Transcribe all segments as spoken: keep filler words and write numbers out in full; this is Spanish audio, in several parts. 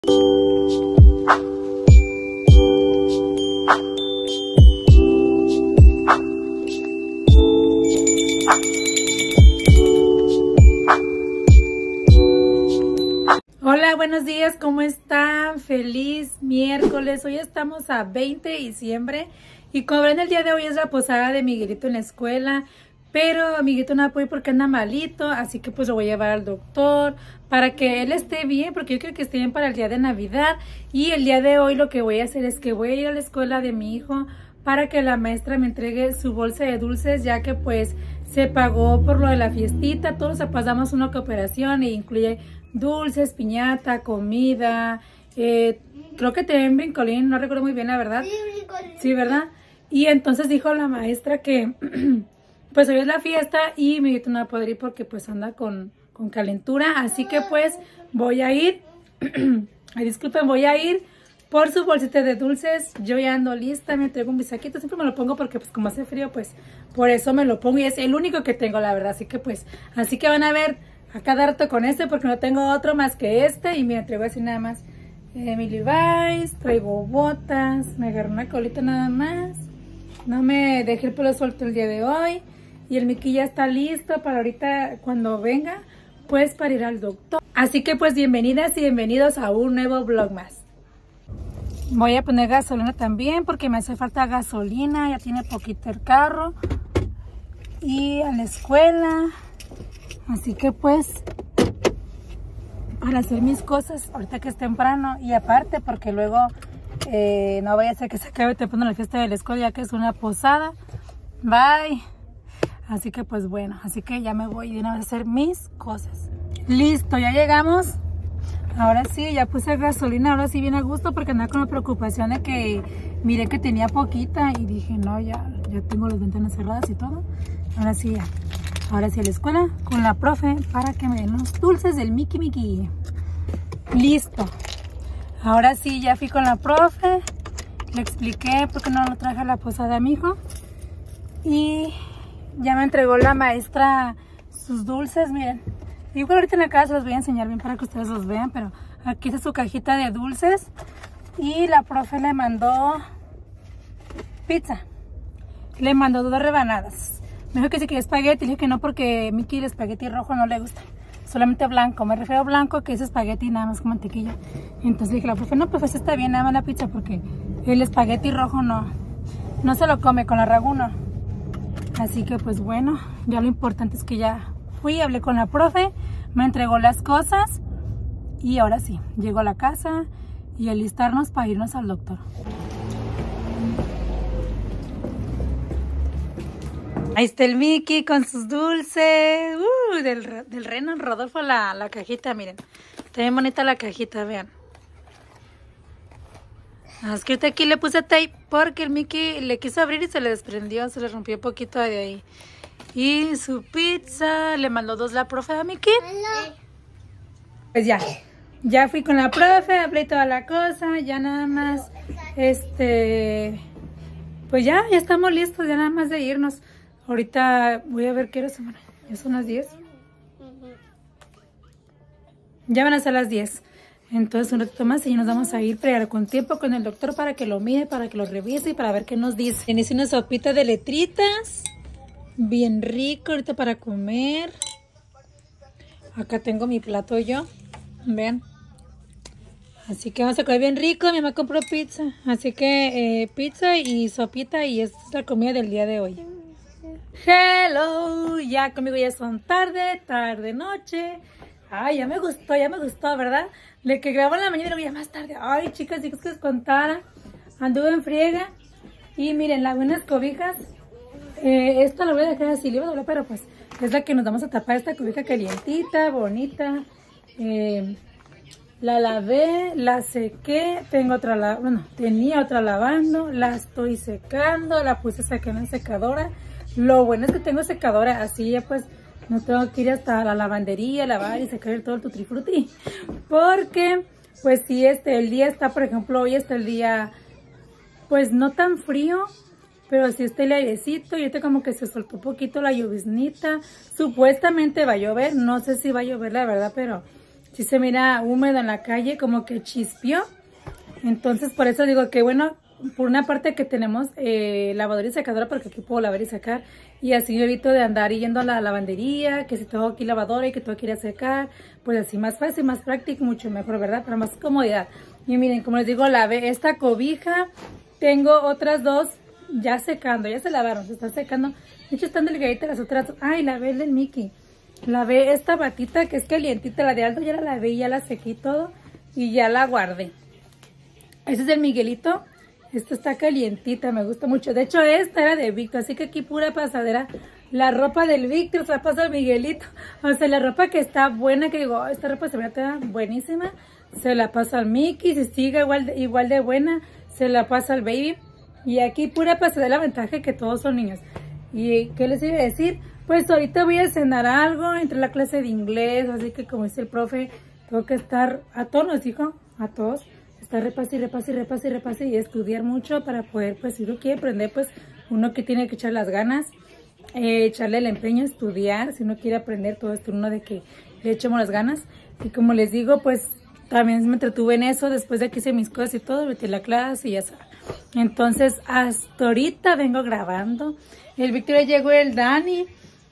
Hola, buenos días, ¿cómo están? Feliz miércoles. Hoy estamos a veinte de diciembre y como ven, el día de hoy es la posada de Miguelito en la escuela, pero Miguelito no puede ir porque anda malito, así que pues lo voy a llevar al doctor para que él esté bien, porque yo creo que esté bien para el día de Navidad. Y el día de hoy lo que voy a hacer es que voy a ir a la escuela de mi hijo para que la maestra me entregue su bolsa de dulces, ya que pues se pagó por lo de la fiestita. Todos pasamos una cooperación e incluye dulces, piñata, comida, eh, creo que también brincolín, no recuerdo muy bien la verdad. Sí, brincolín. Sí, ¿verdad? Y entonces dijo la maestra que pues hoy es la fiesta y mi hijito no va a poder ir porque pues anda con, con calentura, así que pues voy a ir, ay, disculpen, voy a ir por su bolsita de dulces. Yo ya ando lista, me traigo un bisaquito, siempre me lo pongo porque pues como hace frío, pues por eso me lo pongo y es el único que tengo, la verdad, así que pues, así que van a ver a cada rato con este porque no tengo otro más que este. Y mira, traigo así nada más eh, mi Levi's, traigo botas, me agarré una colita nada más, no me dejé el pelo suelto el día de hoy. Y el Mickey ya está listo para ahorita cuando venga, pues para ir al doctor. Así que pues bienvenidas y bienvenidos a un nuevo vlog más. Voy a poner gasolina también porque me hace falta gasolina, ya tiene poquito el carro. Y a la escuela. Así que pues, para hacer mis cosas, ahorita que es temprano, y aparte porque luego eh, no vaya a ser que se acabe temprano la fiesta de la escuela, ya que es una posada. Bye. Así que pues bueno, así que ya me voy de una vez a hacer mis cosas. Listo, ya llegamos. Ahora sí, ya puse gasolina, ahora sí viene a gusto porque andaba con la preocupación de que miré que tenía poquita y dije, no, ya, ya tengo las ventanas cerradas y todo. Ahora sí ya. Ahora sí a la escuela con la profe para que me den los dulces del Mickey Mickey. Listo. Ahora sí ya fui con la profe. Le expliqué por qué no lo traje a la posada a mi hijo. Y ya me entregó la maestra sus dulces, miren. Igual ahorita en la casa se los voy a enseñar bien para que ustedes los vean, pero aquí está su cajita de dulces. Y la profe le mandó pizza. Le mandó dos rebanadas. Me dijo que sí quería espagueti, le dije que no porque a Mickey el espagueti rojo no le gusta, solamente blanco. Me refiero a blanco, que es espagueti nada más con mantequilla. Entonces le dije a la profe, no, pues está bien, nada más la pizza porque el espagueti rojo no, no se lo come con la raguno. Así que pues bueno, ya lo importante es que ya fui, hablé con la profe, me entregó las cosas y ahora sí, llego a la casa y alistarnos para irnos al doctor. Ahí está el Mickey con sus dulces. Uh, del, del reno Rodolfo la, la cajita, miren. Está bien bonita la cajita, vean. Es que aquí le puse tape porque el Mickey le quiso abrir y se le desprendió, se le rompió un poquito de ahí. Y su pizza, le mandó dos la profe a Mickey. Pues ya, ya fui con la profe, hablé toda la cosa, ya nada más, este, pues ya, ya estamos listos, ya nada más de irnos. Ahorita voy a ver qué hora son. Ya son las diez. Ya van a ser las diez. Entonces un ratito más y nos vamos a ir pero con tiempo con el doctor para que lo mire, para que lo revise y para ver qué nos dice. Hice una sopita de letritas. Bien rico ahorita para comer. Acá tengo mi plato yo. Vean. Así que vamos a comer bien rico. Mi mamá compró pizza. Así que eh, pizza y sopita y esta es la comida del día de hoy. Hello, ya conmigo ya son tarde, tarde, noche. Ay, ya me gustó, ya me gustó, ¿verdad? De que grabo en la mañana y luego ya más tarde. Ay, chicas, chicos, que les contara. Anduve en friega. Y miren, las buenas cobijas. Eh, esta la voy a dejar así, le voy a doblar, pero pues es la que nos vamos a tapar. Esta cobija calientita, bonita. Eh, la lavé, la sequé. Tengo otra, la, bueno, tenía otra lavando. La estoy secando, la puse a en la secadora. Lo bueno es que tengo secadora, así ya pues no tengo que ir hasta la lavandería, lavar y secar todo el tutti frutti. Porque pues si este, el día está, por ejemplo, hoy está el día pues no tan frío, pero sí está el airecito y ahorita como que se soltó un poquito la lluviznita. Supuestamente va a llover, no sé si va a llover la verdad, pero sí se mira húmedo en la calle, como que chispió. Entonces por eso digo que bueno, por una parte que tenemos eh, lavadora y secadora, porque aquí puedo lavar y secar. Y así yo evito de andar yendo a la lavandería, que si tengo aquí lavadora y que tengo que ir a secar. Pues así más fácil, más práctico, mucho mejor, ¿verdad? Para más comodidad. Y miren, como les digo, lavé esta cobija. Tengo otras dos ya secando, ya se lavaron, se están secando. De hecho están delgaditas las otras dos. Ay, lavé el del Mickey. Lavé esta batita que es calientita, la de Aldo ya la lavé y ya la sequé todo. Y ya la guardé. Ese es el Miguelito. Esta está calientita, me gusta mucho. De hecho, esta era de Víctor, así que aquí pura pasadera. La ropa del Víctor se la pasa al Miguelito. O sea, la ropa que está buena, que digo, oh, esta ropa se me queda buenísima, se la pasa al Mickey. Si sigue igual de, igual de buena, se la pasa al Baby. Y aquí pura pasadera, la ventaja que todos son niños. ¿Y qué les iba a decir? Pues ahorita voy a cenar algo, entre la clase de inglés, así que como dice el profe, tengo que estar a todos, nos dijo, a todos. Estar repase y repase y repase y repase y estudiar mucho para poder, pues si uno quiere aprender, pues uno que tiene que echar las ganas, eh, echarle el empeño, estudiar, si uno quiere aprender todo esto, uno de que le echemos las ganas. Y como les digo, pues también me entretuve en eso, después de que hice mis cosas y todo, metí la clase y ya sabes. Entonces hasta ahorita vengo grabando. El Víctor llegó, el Dani,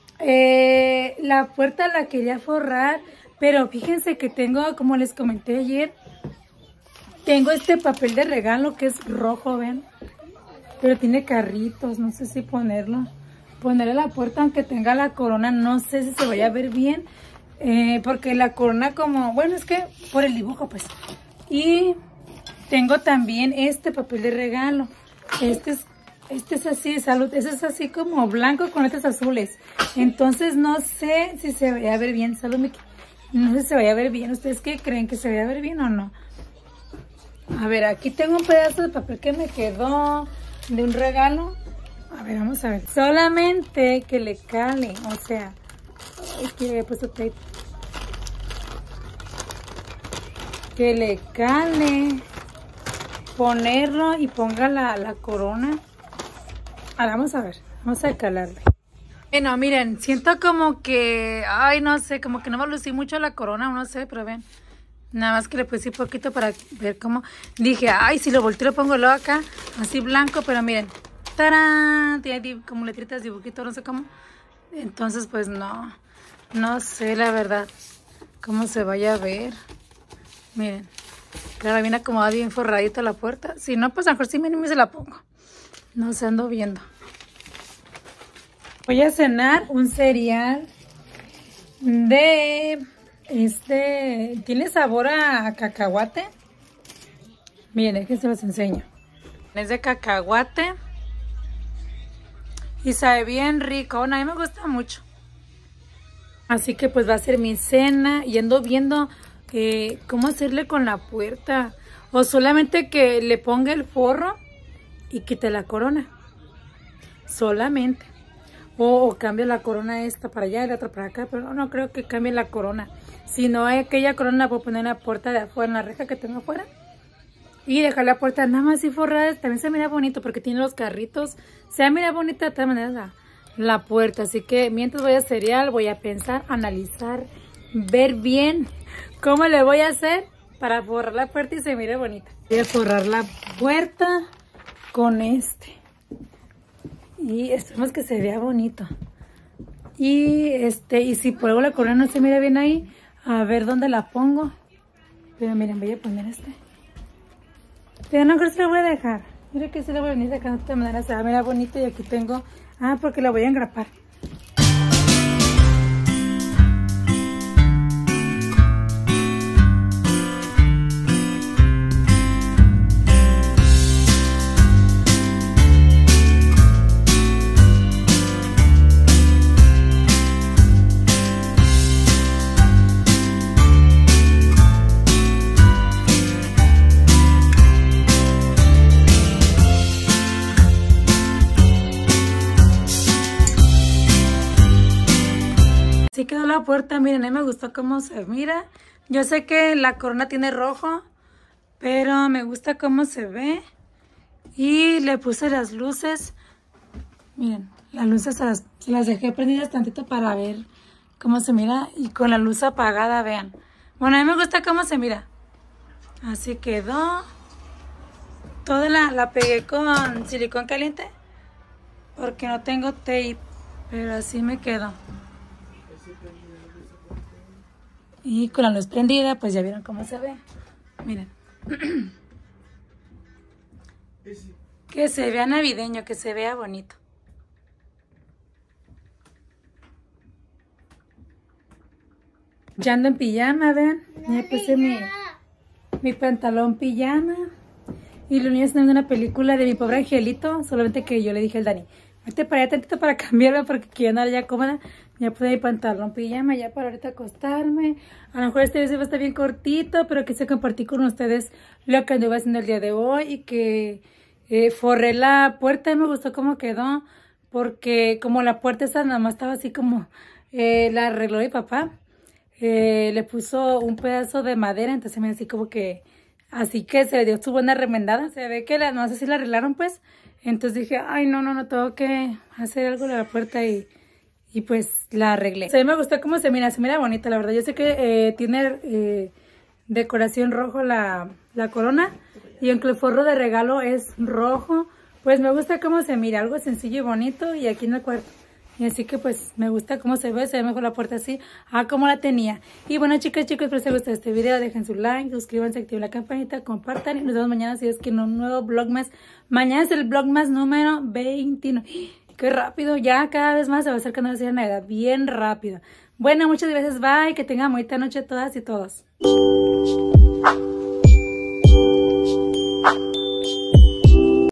eh, la puerta la quería forrar, pero fíjense que tengo, como les comenté ayer, tengo este papel de regalo que es rojo, ven, pero tiene carritos, no sé si ponerlo, ponerle la puerta aunque tenga la corona, no sé si se vaya a ver bien, eh, porque la corona como, bueno, es que por el dibujo pues. Y tengo también este papel de regalo, este es, este es así, salud, este es así como blanco con letras azules, entonces no sé si se vaya a ver bien, salud, Mickey. No sé si se vaya a ver bien, ¿ustedes qué creen? ¿Que se vaya a ver bien o no? A ver, aquí tengo un pedazo de papel que me quedó de un regalo. A ver, vamos a ver. Solamente que le cale, o sea, aquí le he puesto tape. Que le cale, ponerlo y ponga la, la corona. Ahora vamos a ver, vamos a calarle. Bueno, miren, siento como que, ay, no sé, como que no me lucí mucho la corona, no sé, pero ven. Nada más que le puse un poquito para ver cómo. Dije, ay, si lo volteo lo pongo luego acá, así blanco, pero miren. ¡Tarán! Tiene como letritas, dibujitos, no sé cómo. Entonces, pues no. No sé, la verdad, cómo se vaya a ver. Miren. Claro, viene acomodada bien forradita la puerta. Si no, pues a lo mejor sí mínimo se la pongo. No sé, ando viendo. Voy a cenar un cereal de... Este, tiene sabor a cacahuate. Miren, que se los enseño. Es de cacahuate. Y sabe bien rico. Bueno, a mí me gusta mucho. Así que pues va a ser mi cena. Y ando viendo eh, cómo hacerle con la puerta. O solamente que le ponga el forro y quite la corona. Solamente. O, o cambie la corona esta para allá y la otra para acá. Pero no, no creo que cambie la corona. Si no, aquella corona la puedo poner en la puerta de afuera, en la reja que tengo afuera. Y dejar la puerta nada más así forrada. También se mira bonito porque tiene los carritos. Se mira bonita de todas maneras la, la puerta. Así que mientras voy a cereal, voy a pensar, analizar, ver bien cómo le voy a hacer para forrar la puerta y se mire bonita. Voy a forrar la puerta con este. Y esperemos que se vea bonito. Y este, y si por algo la corona no se mira bien ahí, a ver dónde la pongo. Pero miren, voy a poner este. Pero no creo que se la voy a dejar. Mira que se la voy a venir sacando de esta manera. Se va a mirar bonito y aquí tengo... Ah, porque la voy a engrapar. Así quedó la puerta, miren, a mí me gustó cómo se mira. Yo sé que la corona tiene rojo, pero me gusta cómo se ve. Y le puse las luces. Miren, las luces se las, se las dejé prendidas tantito para ver cómo se mira. Y con la luz apagada, vean. Bueno, a mí me gusta cómo se mira. Así quedó. Toda la, la pegué con silicón caliente porque no tengo tape, pero así me quedó. Y con la luz prendida, pues ya vieron cómo se ve. Miren. Que se vea navideño, que se vea bonito. Ya ando en pijama, vean. Ya puse mi, mi pantalón pijama. Y los niños están viendo una película de Mi Pobre Angelito. Solamente que yo le dije al Dani, vete para allá tantito para cambiarla porque quiero andar ya cómoda. Ya puse mi pantalón pijama ya para ahorita acostarme. A lo mejor este video va a estar bien cortito, pero quise compartir con ustedes lo que anduve haciendo el día de hoy. Y que eh, forré la puerta y me gustó cómo quedó. Porque como la puerta esa nada más estaba así como eh, la arregló mi papá. Eh, le puso un pedazo de madera, entonces me así como que... Así que se le dio su buena remendada. Se ve que la, no sé si la arreglaron pues. Entonces dije, ay no, no, no, tengo que hacer algo de la puerta y, y pues la arreglé. O sea, a mí me gustó cómo se mira, se mira bonita la verdad. Yo sé que eh, tiene eh, decoración rojo la, la corona. Y aunque el forro de regalo es rojo, pues me gusta cómo se mira. Algo sencillo y bonito y aquí en el cuarto. Y así que pues me gusta cómo se ve, se ve mejor la puerta así, a como la tenía. Y bueno chicas, chicos, espero que les guste este video, dejen su like, suscríbanse, activen la campanita, compartan y nos vemos mañana si es que en un nuevo vlogmas. Mañana es el vlogmas número veintinueve. Qué rápido, ya cada vez más se va acercando la Navidad, bien rápido. Bueno, muchas gracias, bye, que tengan bonita noche todas y todos.